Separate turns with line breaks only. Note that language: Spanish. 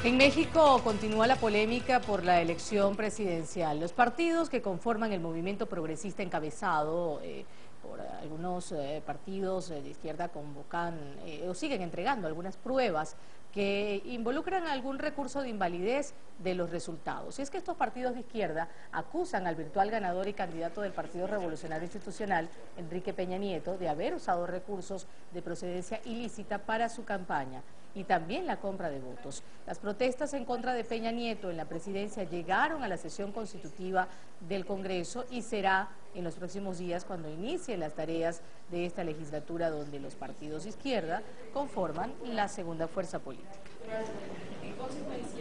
En México continúa la polémica por la elección presidencial. Los partidos que conforman el movimiento progresista encabezado por algunos partidos de izquierda convocan o siguen entregando algunas pruebas que involucran algún recurso de invalidez de los resultados. Y es que estos partidos de izquierda acusan al virtual ganador y candidato del Partido Revolucionario Institucional, Enrique Peña Nieto, de haber usado recursos de procedencia ilícita para su campaña y también la compra de votos. Las protestas en contra de Peña Nieto en la presidencia llegaron a la sesión constitutiva del Congreso y será en los próximos días cuando inicien las tareas de esta legislatura donde los partidos de izquierda conforman la segunda fuerza política. En consecuencia,